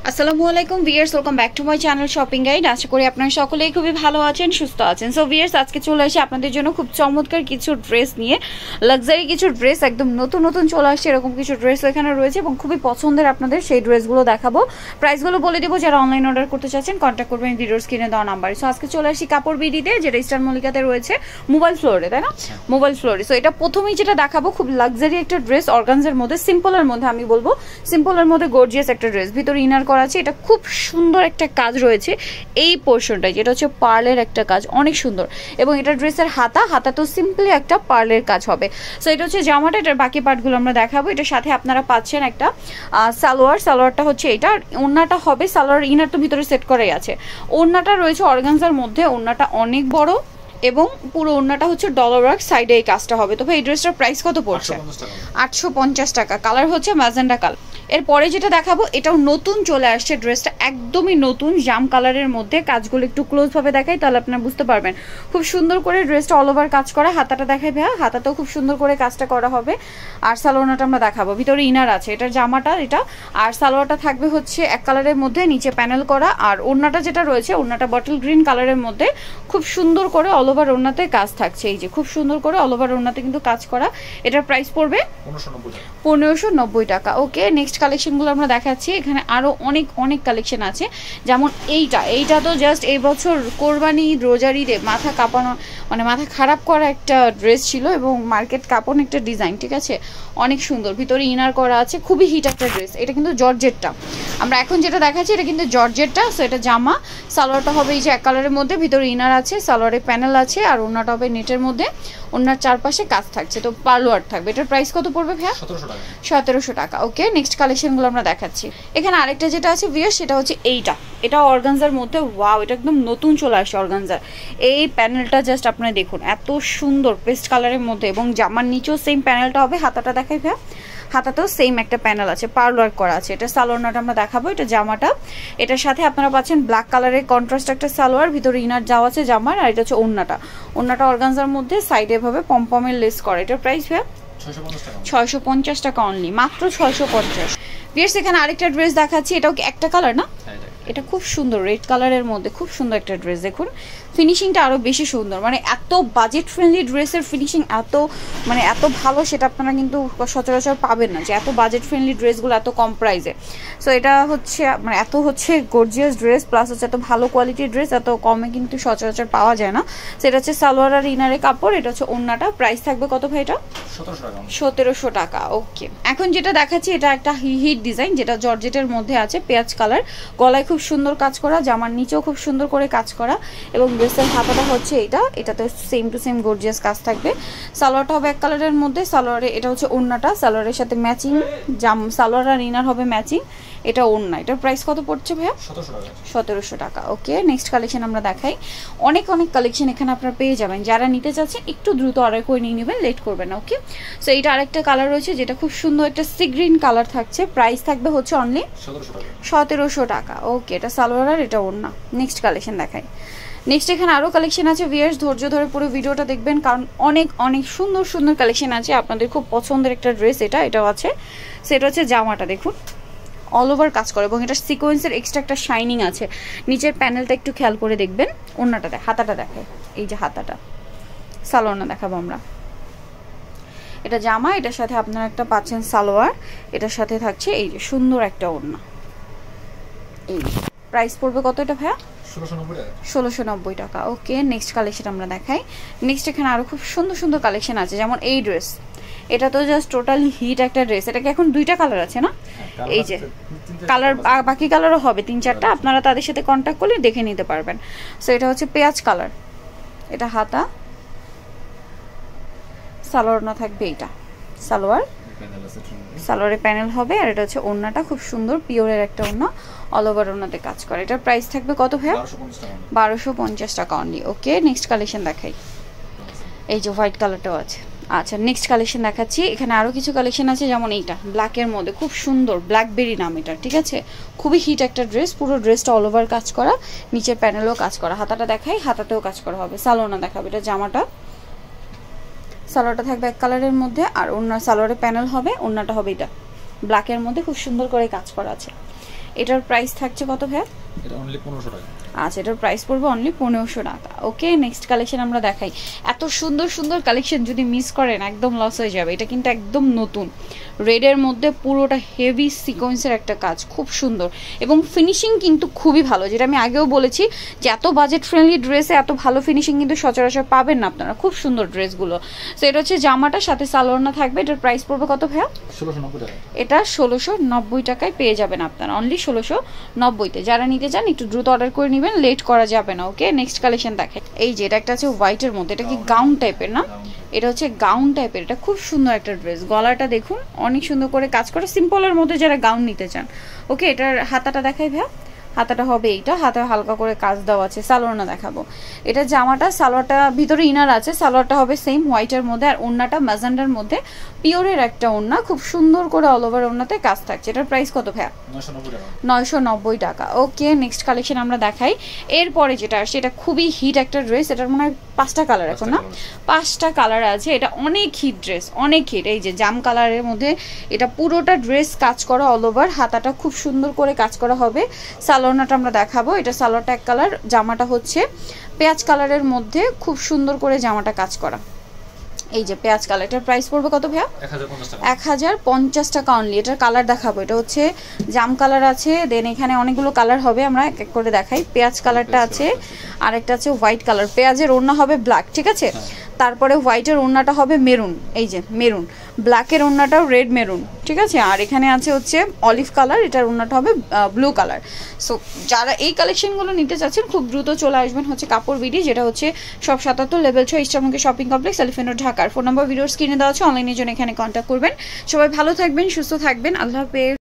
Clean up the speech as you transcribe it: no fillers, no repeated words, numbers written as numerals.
আসসালামু আলাইকুম viewers, welcome back to my channel shopping guide. আশা করি আপনারা সকলেই খুবই ভালো আছেন, সুস্থ আছেন। সো ভিউয়ার্স, আজকে চলে আসি আপনাদের জন্য খুব চমৎকার কিছু ড্রেস নিয়ে। লাক্সারি কিছু ড্রেস, একদম নতুন নতুন চলে আসছে এরকম কিছু ড্রেস এখানে রয়েছে এবং খুবই পছন্দের আপনাদের সেই ড্রেসগুলো দেখাবো। প্রাইসগুলো বলে দেবো, যারা অনলাইন অর্ডার করতে চাচ্ছেন কন্ট্যাক্ট করবেন ভিডিওর স্ক্রিনে দেওয়া নাম্বারে। সো আজকে চলে আসি কাপড় বিডিতে, যেটা ইস্টার্ন মল্লিকাতে রয়েছে মোবাইল ফ্লোরে, তাই না? মোবাইল ফ্লোরে। সো এটা প্রথমেই যেটা দেখাবো খুব লাক্সারি একটা ড্রেস, অর্গানজার মধ্যে, সিম্পলের মধ্যে, আমি বলবো সিম্পলের মধ্যে গর্জিয়াস একটা ড্রেস, ভিতরে ইনার করা আছে। এটা খুব সুন্দর একটা কাজ রয়েছে এই পোর্শনটা, যেটা হচ্ছে পার্লের একটা কাজ, অনেক সুন্দর। এবং এটা ড্রেসের হাতা তো সিম্পলি একটা পার্লের কাজ হবে। সো এটা হচ্ছে জামাটা, এটার বাকি পার্টগুলো আমরা দেখাবো। এটার সাথে আপনারা পাচ্ছেন একটা সালোয়ারটা হচ্ছে এটা, ওড়নাটা হবে সালোয়ার, ইনার তো ভিতরে সেট করাই আছে। ওড়নাটা রয়েছে অর্গানজার মধ্যে, ওড়নাটা অনেক বড় এবং পুরো ওড়নাটা হচ্ছে ডলার ওয়ার্ক, সাইডে এই কাজটা হবে। তো ভাই এই ড্রেসটার প্রাইস কত পড়ছে? 850 টাকা। কালার হচ্ছে ম্যাজেন্ডা কালার। এরপরে যেটা দেখাবো এটাও নতুন চলে আসছে, ড্রেসটা একদমই নতুন, জাম কালারের মধ্যে। কাজগুলো একটু ক্লোজভাবে দেখাই তাহলে আপনারা বুঝতে পারবেন। খুব সুন্দর করে ড্রেসটা অল ওভার কাজ করা, হাতাটা দেখাই ভাইয়া, হাতাতেও খুব সুন্দর করে কাজটা করা হবে। আর সালোয়ারটা আমরা দেখাবো, ভিতরে ইনার আছে, এটার জামাটা এটা। আর সালোয়ারটা থাকবে হচ্ছে এক কালারের মধ্যে, নিচে প্যানেল করা। আর ওড়নাটা যেটা রয়েছে, ওড়নাটা বটল গ্রিন কালারের মধ্যে, খুব সুন্দর করে অল ওভার ওড়নাতে কাজ থাকছে। এই যে খুব সুন্দর করে অল ওভার ওড়নাতে কিন্তু কাজ করা। এটার প্রাইস পড়বে 1590 টাকা। ওকে, নেক্সট কালেকশনগুলো আমরা দেখাচ্ছি। এখানে আরও অনেক কালেকশন আছে, যেমন এইটা তো জাস্ট এই বছর কোরবানি রোজার ঈদে মাথা কাঁপানো, মানে মাথা খারাপ করা একটা ড্রেস ছিল এবং মার্কেট কাঁপানো একটা ডিজাইন, ঠিক আছে? অনেক সুন্দর, ভিতরে ইনার করা আছে, খুবই হিট একটা ড্রেস। এটা কিন্তু জর্জেটটা, আমরা এখন যেটা দেখাচ্ছি এটা কিন্তু জর্জেটটা। সো এটা জামা, সালোয়ারটা হবে এই যে এক কালারের মধ্যে, ভিতরে ইনার আছে, সালোয়ারে প্যানেল আছে, আর ওড়নাটা হবে নেটের মধ্যে, ওড়নার চারপাশে কাজ থাকছে, তো পার্লোয়ার থাকবে। এটার প্রাইস কত পড়বে ভাইয়া? 1700 টাকা। ওকে, নেক্সট কালেকশনগুলো আমরা দেখাচ্ছি। এখানে আরেকটা যেটা আছে ভিউয়ার্স, সেটা হচ্ছে এটা অর্গানজার মধ্যে। ওয়াও, এটা একদম নতুন চলে আসে অর্গানজার। এই প্যানেলটা জাস্ট আপনারা দেখুন, এত সুন্দর পেস্ট কালারের মধ্যে, এবং জামার নিচেও সেম প্যানেলটা হবে। হাতাটা দেখাই ভাইয়া, হাতাতেও সেম একটা প্যানেল আছে, পার্ল ওয়ার্ক করা আছে। এটা সালোয়ারটা আমরা দেখাবো, এটা জামাটা। এটার সাথে আপনারা পাচ্ছেন ব্ল্যাক কালারের কন্ট্রাস্ট একটা সালোয়ার, ভিতরে ইনার যাওয়া আছে জামার। আর এটা হচ্ছে ওড়নাটা অর্গানজার মধ্যে, সাইডে ভাবে পমপমের লেস করা। এটার প্রাইস ভাইয়া 650 টাকা অনলি, মাত্র 650। ভিউয়ার্স, এখানে আরেকটা ড্রেস দেখাচ্ছি, এটাও কি একটা কালার না? এটা খুব সুন্দর, রেড কালারের মধ্যে খুব সুন্দর একটা ড্রেস। দেখুন ফিনিশিংটা আরও বেশি সুন্দর, মানে এত বাজেট ফ্রেন্ডলি ড্রেসের ফিনিশিং এত ভালো, সেটা আপনারা কিন্তু সচরাচর পাবেন না, যে এত বাজেট ফ্রেন্ডলি ড্রেসগুলো এত কম প্রাইসে। সো এটা হচ্ছে মানে এত হচ্ছে গর্জিয়াস ড্রেস, প্লাস হচ্ছে এত ভালো কোয়ালিটির ড্রেস এত কমে কিন্তু সচরাচর পাওয়া যায় না। সেটা হচ্ছে সালোয়ার আর ইনারের কাপড়, এটা হচ্ছে ওড়নাটা। প্রাইস থাকবে কত ভাই? এটা 1700 টাকা। ওকে, এখন যেটা দেখাচ্ছি এটা একটা হিট ডিজাইন, যেটা জর্জেটের মধ্যে আছে, পেঁয়াজ কালার, গলায় খুব সুন্দর কাজ করা, জামার নিচেও খুব সুন্দর করে কাজ করা, এবং ড্রেসের হাতাটা হচ্ছে এটাতে সেম টু সেম গর্জিয়াস কাজ থাকবে। সালোয়ারটা হবে এক কালারের মধ্যে, সালোয়ারে এটা হচ্ছে ওড়নাটা, সালোয়ারের সাথে ম্যাচিং সালোয়ার আর ইনার হবে ম্যাচিং। এটা ওড়না। এটার প্রাইস কত পড়ছে ভাইয়া? 1700 টাকা। ওকে, নেক্সট কালেকশন আমরা দেখাই। অনেক কালেকশন এখানে আপনারা পেয়ে যাবেন, যারা নিতে চাচ্ছেন একটু দ্রুত অর্ডার করে নিয়ে নেবেন, লেট করবেন না। ওকে, সো এটা আরেকটা কালার রয়েছে, যেটা খুব সুন্দর একটা সি গ্রিন কালার থাকছে। প্রাইস থাকবে হচ্ছে অনলি 1700 টাকা। ওকে, এটা সালোয়ার আর এটা ওড়না। নেক্সট কালেকশন দেখাই। নেক্সট এখানে আরও কালেকশন আছে ভিউয়ার্স, ধৈর্য ধরে পুরো ভিডিওটা দেখবেন, কারণ অনেক সুন্দর কালেকশন আছে। আপনাদের খুব পছন্দের একটা ড্রেস এটাও আছে। সেটা হচ্ছে জামাটা দেখুন, অল ওভার কাজ করে, এবং এটা সিকোয়েন্সের এক্সট্রা একটা শাইনিং আছে। নিচের প্যানেলটা একটু খেয়াল করে দেখবেন, ওড়নাটা হাতাটা দেখে, এই যে হাতাটা। সালোয়ারটা দেখাবো আমরা, এটা জামা, এটার সাথে আপনারা একটা পাচ্ছেন সালোয়ার, এটার সাথে থাকছে এই যে সুন্দর একটা ওড়না। এই প্রাইস পড়বে কত এটা ভাইয়া? 1690 টাকা। ওকে, নেক্সট কালেকশন আমরা দেখাই। নেক্সট এখানে আরো খুব সুন্দর কালেকশন আছে, যেমন এই ড্রেস, এটা তো জাস্ট টোটাল হিট একটা ড্রেস। এটাকে এখন দুইটা কালার আছে না? এই যে কালার, বাকি কালারও হবে 3-4টা, আপনারা তাদের সাথে কন্ট্যাক্ট করলে দেখে নিতে পারবেন। সো এটা হচ্ছে পেঁয়াজ কালার, এটা হাতা, সালোয়ার না থাকবে, এইটা সালোয়ারে প্যানেল হবে, আর এটা হচ্ছে ওড়নাটা খুব সুন্দর পিওরের একটা ওড়না, অল ওভার ওড়নাতে কাজ করে। এটার প্রাইস থাকবে কত ভাইয়া? 1250 টাকা অনলি। ওকে, নেক্সট কালেকশন দেখাই। এই যে হোয়াইট কালারটাও আছে। আচ্ছা, নেক্সট কালেকশন দেখাচ্ছি। এখানে আরও কিছু কালেকশন আছে, যেমন এইটা ব্ল্যাকের মধ্যে খুব সুন্দর, ব্ল্যাকবেরি নাম এটা, ঠিক আছে? খুবই হিট একটা ড্রেস, পুরো ড্রেসটা অল ওভার কাজ করা, নিচের প্যানেলও কাজ করা। হাতাটা দেখাই, হাতাতেও কাজ করা হবে। সালোয়ারটা দেখাবে, এটা জামাটা, সালোয়ারটা থাকবে এক কালারের মধ্যে, আর ওড়না সালোয়ারে প্যানেল হবে, ওড়নাটা হবে এটা ব্ল্যাকের মধ্যে, খুব সুন্দর করে কাজ করা আছে। এটার প্রাইস থাকছে কত ভাইয়া? এটা অনলি 1500 টাকা। আচ্ছা, এটার প্রাইস পড়বে অনলি 1500 টাকা। ওকে, নেক্সট কালেকশন আমরা দেখাই। এত সুন্দর সুন্দর কালেকশন যদি মিস করেন একদম লস হয়ে যাবে। এটা কিন্তু একদম নতুন, রেডের মধ্যে পুরোটা হেভি সিকোয়েন্সের একটা কাজ, খুব সুন্দর এবং ফিনিশিং কিন্তু খুবই ভালো। যেটা আমি আগেও বলেছি যে এত বাজেট ফ্রেন্ডলি ড্রেসে এত ভালো ফিনিশিং কিন্তু সচরাচর পাবেন না আপনারা। খুব সুন্দর ড্রেসগুলো। সো এটা হচ্ছে জামাটার সাথে সালোয়ার থাকবে। এটার প্রাইস পড়বে কত ভাইয়া? 1690 টাকা। এটা 1690 টাকায় পেয়ে যাবেন আপনারা, অনলি 1690-তে। যারা নিতে চান একটু দ্রুত অর্ডার করে নেবেন, লেট করা যাবে না। ওকে, নেক্সট কালেকশন দেখে। এই যে এটা একটা আছে হোয়াইটের মধ্যে, এটা কি গাউন টাইপের না? এটা হচ্ছে গাউন টাইপের, এটা খুব সুন্দর একটা ড্রেস। গলাটা দেখুন অনেক সুন্দর করে কাজ করে, সিম্পলের মধ্যে যারা গাউন নিতে চান। ওকে, এটার হাতাটা দেখাই ভাইয়া। হাতাটা হবে এইটা, হাতে হালকা করে কাজ দেওয়া আছে। সালোয়ারটা দেখাবো। এটা জামাটা, সালোয়ারটা ভিতরে ইনার আছে, সালোয়ারটা হবে সেম হোয়াইটের মধ্যে, আর ওড়নাটা ম্যাজেন্ডার মধ্যে পিওরের একটা ওড়না, খুব সুন্দর করে অল ওভার ওড়নাতে কাজ থাকছে। এটার প্রাইস কত ভাইয়া? 990 টাকা। ওকে, নেক্সট কালেকশন আমরা দেখাই। এরপরে যেটা আসছে এটা খুবই হিট একটা ড্রেস। এটার মনে হয় 5টা কালার, এখন না 5টা কালার আছে। এটা অনেক হিট ড্রেস, অনেক হিট। এই যে জাম কালারের মধ্যে এটা পুরোটা ড্রেস কাজ করা অল ওভার, হাতাটা খুব সুন্দর করে কাজ করা হবে। সালোয়ারটা আমরা দেখাবো। এটা সালোয়ারটা এক কালার, জামাটা হচ্ছে পেঁয়াজ কালারের মধ্যে, খুব সুন্দর করে জামাটা কাজ করা। এই যে পেঁয়াজ কালার, এটার প্রাইস পড়বে কত ভাইয়া? 1050 টাকা অনলি। এটার কালার দেখাবো। এটা হচ্ছে জাম কালার আছে, দেন এখানে অনেকগুলো কালার হবে, আমরা এক এক করে দেখাই। পেঁয়াজ কালারটা আছে, আরেকটা আছে হোয়াইট কালার। পেঁয়াজের ওড়না হবে ব্ল্যাক, ঠিক আছে? তারপরে হোয়াইটের ওড়নাটা হবে মেরুন, এই যে মেরুন। ব্ল্যাকের ওড়নাটাও রেড মেরুন, ঠিক আছে? আর এখানে আছে হচ্ছে অলিভ কালার, এটার ওড়নাটা হবে ব্লু কালার। সো যারা এই কালেকশনগুলো নিতে চাচ্ছেন খুব দ্রুত চলে আসবেন হচ্ছে কাপড় বিডি, যেটা হচ্ছে সব 77 লেভেল 6 ইস্টারমুখী শপিং কমপ্লেক্স, এলিফ্যান্ট রোড, ঢাকার। ফোন নাম্বার ভিডিওর স্ক্রিনে দেওয়া আছে, অনলাইনের জন্য এখানে কন্ট্যাক্ট করবেন। সবাই ভালো থাকবেন, সুস্থ থাকবেন, আল্লাহ হাফেজ।